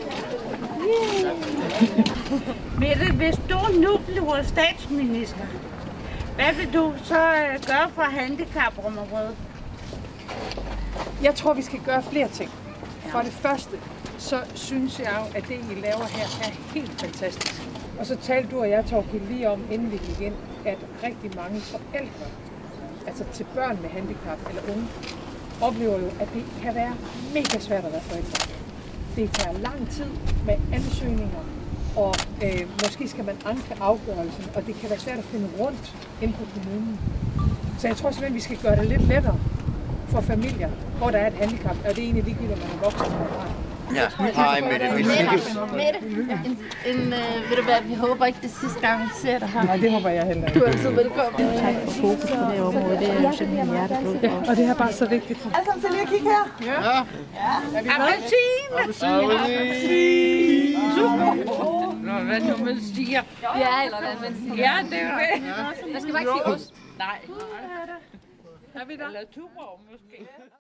Mette, hvis du nu bliver statsminister, hvad vil du så gøre for handicapområdet? Jeg tror, vi skal gøre flere ting. For det første, så synes jeg jo, at det, I laver her, er helt fantastisk. Og så talte du og jeg, Torkild, lige om, inden vi gik ind, at rigtig mange forældre, altså til børn med handicap eller unge, oplever jo, at det kan være mega svært at være forældre. Det tager lang tid med ansøgninger, og måske skal man anke afgørelsen, og det kan være svært at finde rundt inde på kommunen. Så jeg tror simpelthen, vi skal gøre det lidt lettere for familier, hvor der er et handicap, og det er egentlig ligegyldigt, om man er voksen eller barn. Ja, hej Mette. Ved du hvad, vi håber ikke det sidste gang, vi ser dig her. Nej, det håber jeg heller ikke. Du er altid velkommen. Tak for fokus på det område, det er simpelthen hjerteblod. Ja, og det er bare så vigtigt. Alle sammen til lige at kigge her. Ja. Appelsin! Nå, hvad nu man siger. Ja, eller hvad man siger. Ja, det er jo det. Jeg skal bare ikke sige ost. Nej. Eller tuborg måske.